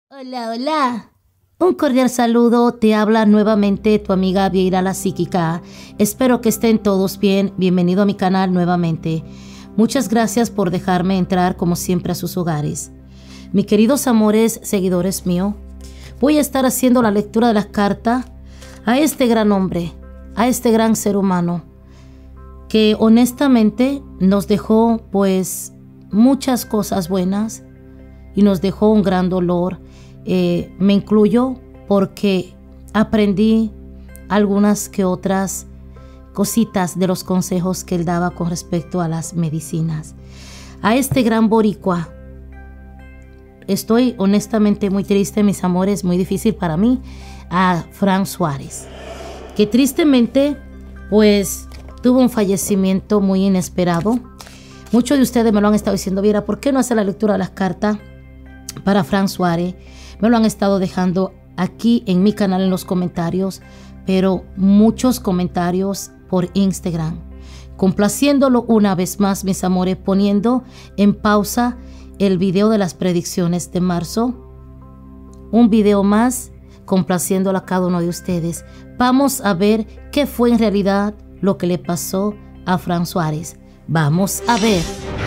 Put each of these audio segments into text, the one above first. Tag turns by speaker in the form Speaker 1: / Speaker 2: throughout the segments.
Speaker 1: Hola, hola. Un cordial saludo, te habla nuevamente tu amiga Vieira la Psíquica. Espero que estén todos bien, bienvenido a mi canal nuevamente. Muchas gracias por dejarme entrar como siempre a sus hogares. Mis queridos amores, seguidores míos, voy a estar haciendo la lectura de las cartas a este gran hombre, a este gran ser humano, que honestamente nos dejó pues muchas cosas buenas y nos dejó un gran dolor. Me incluyo porque aprendí algunas que otras cositas de los consejos que él daba con respecto a las medicinas. A este gran boricua, estoy honestamente muy triste, mis amores, muy difícil para mí, a Frank Suárez, que tristemente pues tuvo un fallecimiento muy inesperado. Muchos de ustedes me lo han estado diciendo: Viera, ¿por qué no hace la lectura de las cartas para Frank Suárez? Me lo han estado dejando aquí en mi canal en los comentarios, pero muchos comentarios por Instagram, complaciéndolo una vez más, mis amores, poniendo en pausa el video de las predicciones de marzo. Un video más complaciéndolo a cada uno de ustedes. Vamos a ver qué fue en realidad lo que le pasó a Frank Suárez. Vamos a ver.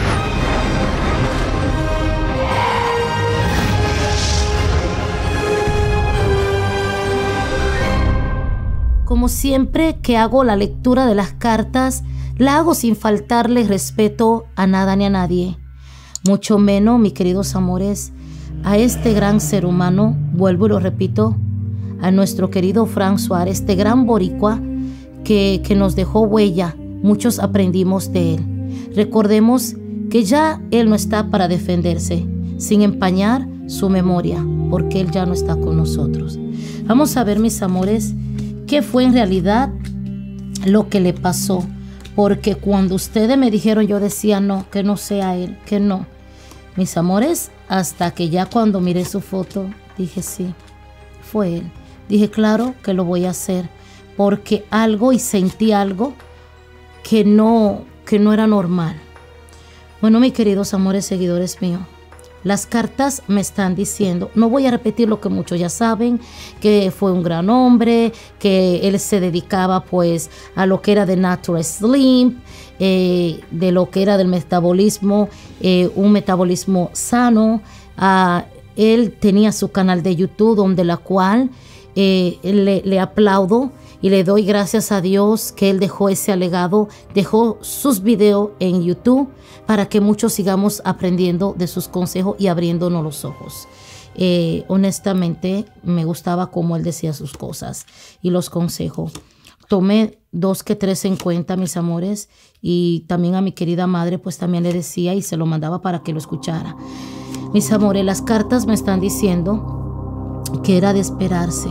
Speaker 1: Como siempre que hago la lectura de las cartas, la hago sin faltarle respeto a nada ni a nadie. Mucho menos, mis queridos amores, a este gran ser humano, vuelvo y lo repito, a nuestro querido Frank Suárez, este gran boricua que nos dejó huella. Muchos aprendimos de él. Recordemos que ya él no está para defenderse, sin empañar su memoria, porque él ya no está con nosotros. Vamos a ver, mis amores, qué fue en realidad lo que le pasó, porque cuando ustedes me dijeron, yo decía no, que no sea él, que no. Mis amores, hasta que ya cuando miré su foto, dije sí, fue él. Dije, claro que lo voy a hacer, porque algo y sentí algo que no era normal. Bueno, mis queridos amores, seguidores míos, las cartas me están diciendo, no voy a repetir lo que muchos ya saben, que fue un gran hombre, que él se dedicaba pues a lo que era de Natural Slim, de lo que era del metabolismo, un metabolismo sano. Él tenía su canal de YouTube, donde la cual le aplaudo y le doy gracias a Dios que él dejó ese legado, dejó sus videos en YouTube para que muchos sigamos aprendiendo de sus consejos y abriéndonos los ojos. Honestamente, me gustaba cómo él decía sus cosas y los consejos. Tomé 2 que 3 en cuenta, mis amores, y también a mi querida madre, pues también le decía y se lo mandaba para que lo escuchara. Mis amores, las cartas me están diciendo que era de esperarse.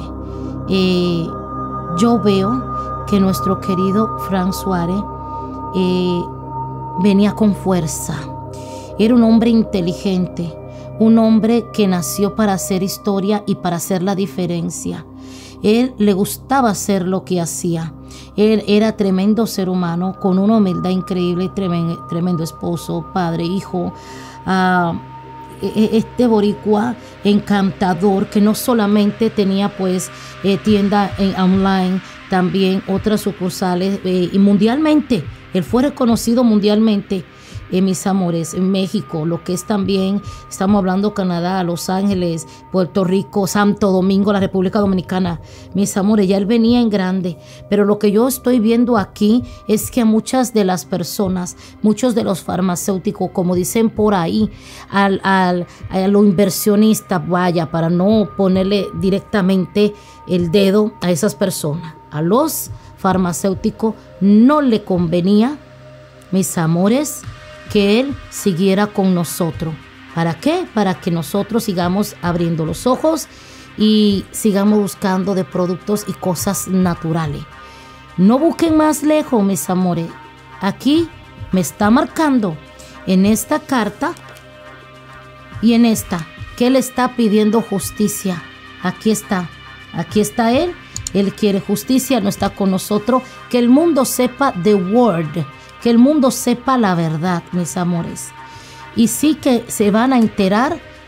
Speaker 1: Yo veo que nuestro querido Frank Suárez venía con fuerza. Era un hombre inteligente, un hombre que nació para hacer historia y para hacer la diferencia. Él le gustaba hacer lo que hacía. Él era tremendo ser humano, con una humildad increíble, tremendo esposo, padre, hijo. Este boricua encantador, que no solamente tenía pues tienda online, también otras sucursales y mundialmente. Él fue reconocido mundialmente, mis amores, en México, lo que es también, estamos hablando Canadá, Los Ángeles, Puerto Rico, Santo Domingo, la República Dominicana. Mis amores, ya él venía en grande, pero lo que yo estoy viendo aquí es que a muchas de las personas, muchos de los farmacéuticos, como dicen por ahí, a los inversionistas, vaya, para no ponerle directamente el dedo a esas personas, a los farmacéuticos no le convenía, mis amores, que él siguiera con nosotros. ¿Para qué? Para que nosotros sigamos abriendo los ojos y sigamos buscando de productos y cosas naturales. No busquen más lejos, mis amores. Aquí me está marcando en esta carta y en esta que él está pidiendo justicia. Aquí está él. Él quiere justicia, no está con nosotros. Que el mundo sepa the word, que el mundo sepa la verdad, mis amores. Y sí que se van a enterar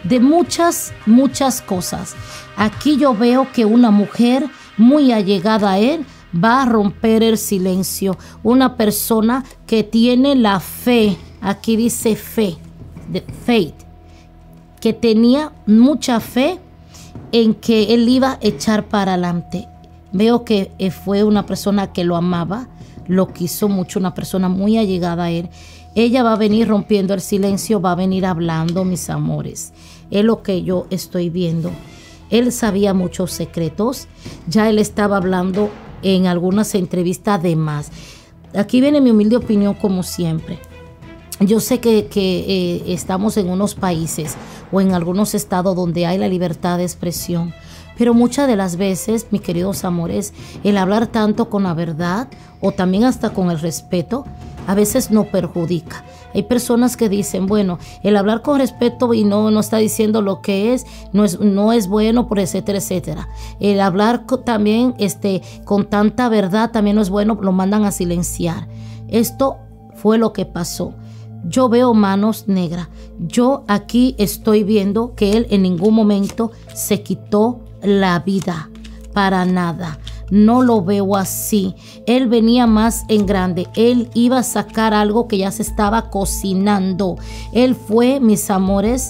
Speaker 1: de muchas cosas. Aquí yo veo que una mujer muy allegada a él va a romper el silencio. Una persona que tiene la fe, aquí dice fe, de faith, que tenía mucha fe en que él iba a echar para adelante. Veo que fue una persona que lo amaba, lo quiso mucho, una persona muy allegada a él. Ella va a venir rompiendo el silencio, va a venir hablando, mis amores. Es lo que yo estoy viendo. Él sabía muchos secretos, ya él estaba hablando en algunas entrevistas de más. Aquí viene mi humilde opinión como siempre. Yo sé que estamos en unos países o en algunos estados donde hay la libertad de expresión, pero muchas de las veces, mis queridos amores, el hablar tanto con la verdad o también hasta con el respeto, a veces no perjudica. Hay personas que dicen, bueno, el hablar con respeto y no está diciendo lo que no es bueno, por etcétera, etcétera. El hablar también con tanta verdad también no es bueno, lo mandan a silenciar. Esto fue lo que pasó. Yo veo manos negras. Yo aquí estoy viendo que él en ningún momento se quitó la vida, para nada. No lo veo así. Él venía más en grande. Él iba a sacar algo que ya se estaba cocinando. Él fue, mis amores,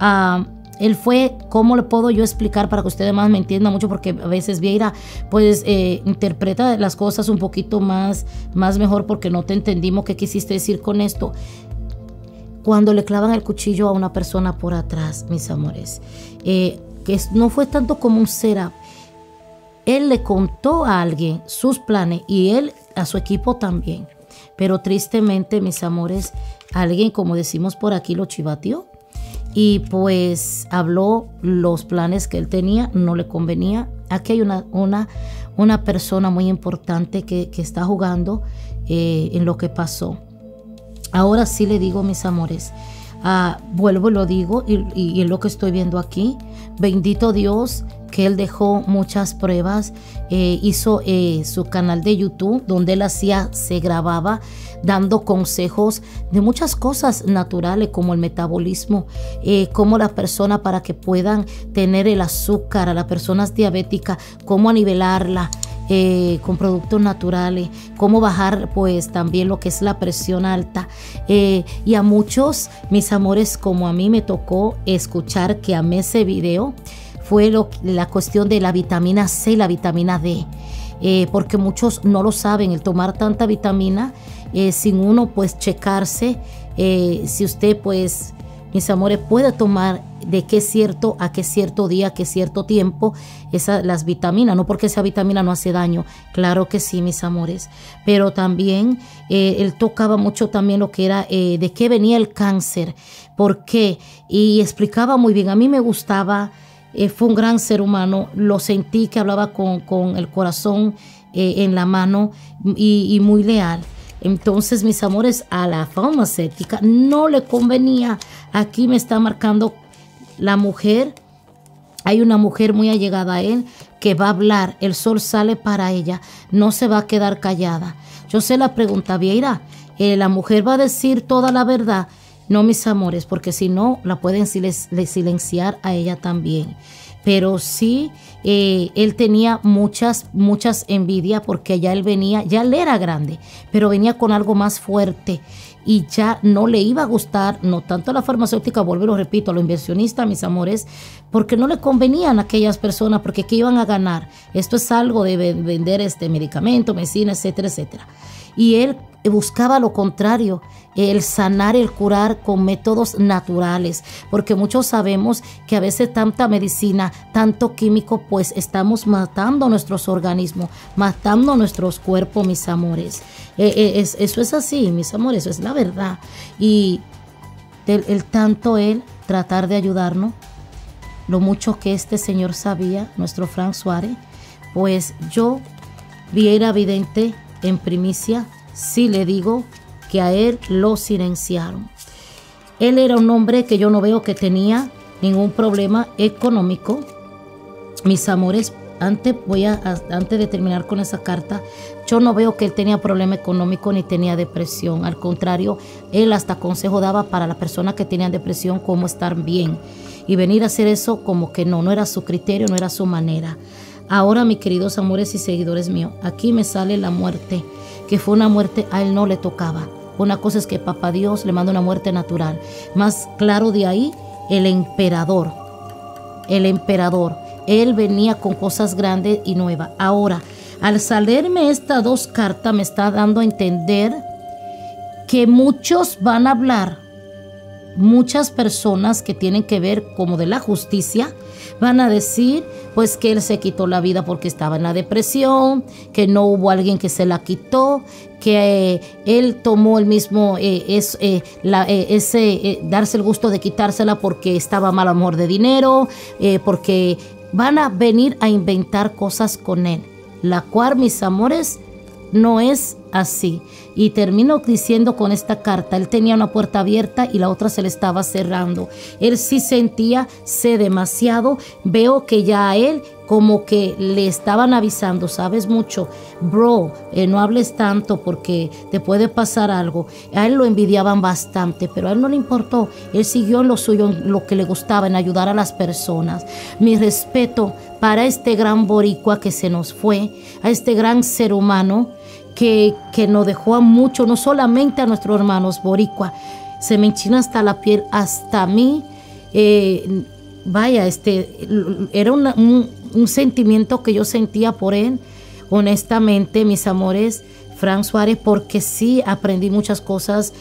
Speaker 1: él fue, ¿cómo le puedo yo explicar para que ustedes más me entiendan mucho? Porque a veces Vieira pues interpreta las cosas un poquito más mejor porque no te entendimos qué quisiste decir con esto. Cuando le clavan el cuchillo a una persona por atrás, mis amores, que no fue tanto como un setup. Él le contó a alguien sus planes y él a su equipo también. Pero tristemente, mis amores, alguien, como decimos por aquí, lo chivateó. Y pues habló los planes que él tenía, no le convenía. Aquí hay una persona muy importante que está jugando en lo que pasó. Ahora sí le digo, mis amores, vuelvo y lo digo, y es lo que estoy viendo aquí. Bendito Dios que él dejó muchas pruebas, hizo su canal de YouTube donde él se grababa dando consejos de muchas cosas naturales como el metabolismo, como la persona para que puedan tener el azúcar, a las personas diabéticas, cómo nivelarla. Con productos naturales, cómo bajar pues también lo que es la presión alta, y a muchos, mis amores, como a mí me tocó escuchar, que amé ese video, fue la cuestión de la vitamina C y la vitamina D, porque muchos no lo saben, el tomar tanta vitamina sin uno pues checarse, si usted pues, mis amores, puede tomar de qué cierto a qué cierto día, qué cierto tiempo, las vitaminas, no porque esa vitamina no hace daño, claro que sí, mis amores, pero también él tocaba mucho también lo que era de qué venía el cáncer, por qué, y explicaba muy bien. A mí me gustaba, fue un gran ser humano, lo sentí que hablaba con el corazón en la mano y muy leal. Entonces, mis amores, a la farmacéutica no le convenía. Aquí me está marcando la mujer. Hay una mujer muy allegada a él que va a hablar. El sol sale para ella. No se va a quedar callada. Yo sé la pregunta, Vieira, ¿la mujer va a decir toda la verdad? No, mis amores, porque si no, la pueden silenciar a ella también. Pero sí, él tenía muchas envidias porque ya él venía, ya él era grande, pero venía con algo más fuerte y ya no le iba a gustar, no tanto a la farmacéutica, vuelvo y lo repito, a los inversionistas, mis amores, porque no le convenían a aquellas personas, porque ¿qué iban a ganar? Esto es algo de vender medicamento, medicina, etcétera, etcétera. Y él buscaba lo contrario, el sanar, el curar con métodos naturales, porque muchos sabemos que a veces tanta medicina, tanto químico, pues estamos matando nuestros organismos, matando nuestros cuerpos, mis amores. Eso es así, mis amores, eso es la verdad. Y el tanto él tratar de ayudarnos, lo mucho que este señor sabía, nuestro Frank Suárez, pues yo Vieira Vidente en primicia, sí le digo que a él lo silenciaron. Él era un hombre que yo no veo que tenía ningún problema económico. Mis amores, antes de terminar con esa carta, yo no veo que él tenía problema económico ni tenía depresión. Al contrario, él hasta consejo daba para las personas que tenían depresión cómo estar bien. y venir a hacer eso como que no era su criterio, no era su manera. Ahora, mis queridos amores y seguidores míos, aquí me sale la muerte, que fue una muerte a él no le tocaba. Una cosa es que papá Dios le manda una muerte natural. Más claro de ahí, el emperador. El emperador. Él venía con cosas grandes y nuevas. Ahora, al salirme estas dos cartas, me está dando a entender que muchos van a hablar. Muchas personas que tienen que ver como de la justicia van a decir pues que él se quitó la vida porque estaba en la depresión, que no hubo alguien que se la quitó, que él tomó el mismo darse el gusto de quitársela porque estaba mal amor de dinero, porque van a venir a inventar cosas con él, la cual, mis amores, no es así. Y termino diciendo con esta carta, él tenía una puerta abierta y la otra se le estaba cerrando. Él sí sentía, sé demasiado, veo que ya a él como que le estaban avisando, sabes mucho, bro, no hables tanto porque te puede pasar algo. A él lo envidiaban bastante, pero a él no le importó. Él siguió en lo suyo, en lo que le gustaba, en ayudar a las personas. Mi respeto para este gran boricua que se nos fue, a este gran ser humano que nos dejó a mucho, no solamente a nuestros hermanos boricua. Se me enchina hasta la piel, hasta a mí. Vaya, era un sentimiento que yo sentía por él, honestamente, mis amores, Frank Suárez, porque sí aprendí muchas cosas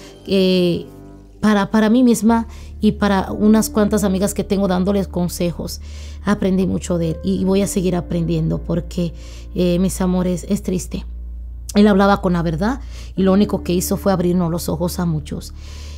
Speaker 1: para mí misma y para unas cuantas amigas que tengo dándoles consejos. Aprendí mucho de él y voy a seguir aprendiendo porque, mis amores, es triste. Él hablaba con la verdad y lo único que hizo fue abrirnos los ojos a muchos.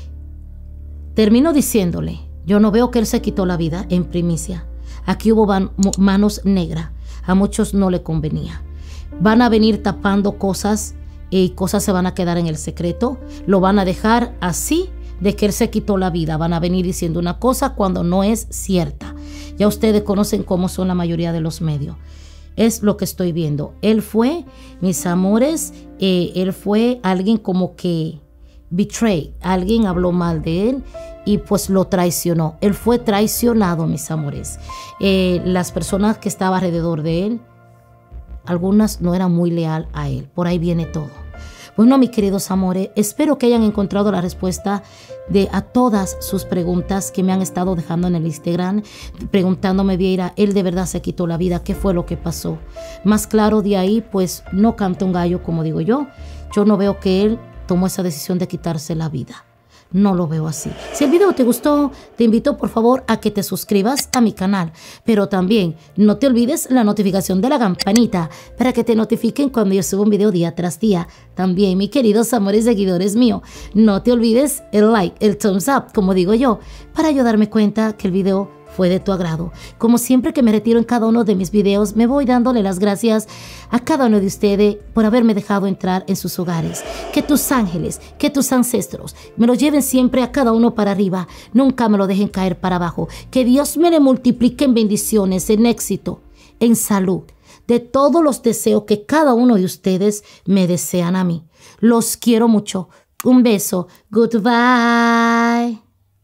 Speaker 1: Termino diciéndole, yo no veo que él se quitó la vida en primicia. Aquí hubo manos negras. A muchos no le convenía. Van a venir tapando cosas y cosas se van a quedar en el secreto. Lo van a dejar así de que él se quitó la vida. Van a venir diciendo una cosa cuando no es cierta. Ya ustedes conocen cómo son la mayoría de los medios. Es lo que estoy viendo. Él fue, mis amores, él fue alguien como que betray. Alguien habló mal de él y pues lo traicionó. Él fue traicionado, mis amores. Las personas que estaban alrededor de él, algunas no eran muy leal a él. Por ahí viene todo. Bueno, mis queridos amores, espero que hayan encontrado la respuesta a todas sus preguntas que me han estado dejando en el Instagram, preguntándome, Vieira, él de verdad se quitó la vida, ¿qué fue lo que pasó? Más claro de ahí, pues no canta un gallo, como digo yo. Yo no veo que él tomó esa decisión de quitarse la vida. No lo veo así. Si el video te gustó, te invito por favor a que te suscribas a mi canal. Pero también no te olvides la notificación de la campanita para que te notifiquen cuando yo subo un video día tras día. También, mis queridos amores seguidores míos, no te olvides el like, el thumbs up, como digo yo, para yo darme cuenta que el video fue de tu agrado. Como siempre que me retiro en cada uno de mis videos, me voy dándole las gracias a cada uno de ustedes por haberme dejado entrar en sus hogares. Que tus ángeles, que tus ancestros me lo lleven siempre a cada uno para arriba. Nunca me lo dejen caer para abajo. Que Dios me le multiplique en bendiciones, en éxito, en salud. De todos los deseos que cada uno de ustedes me desean a mí. Los quiero mucho. Un beso. Goodbye.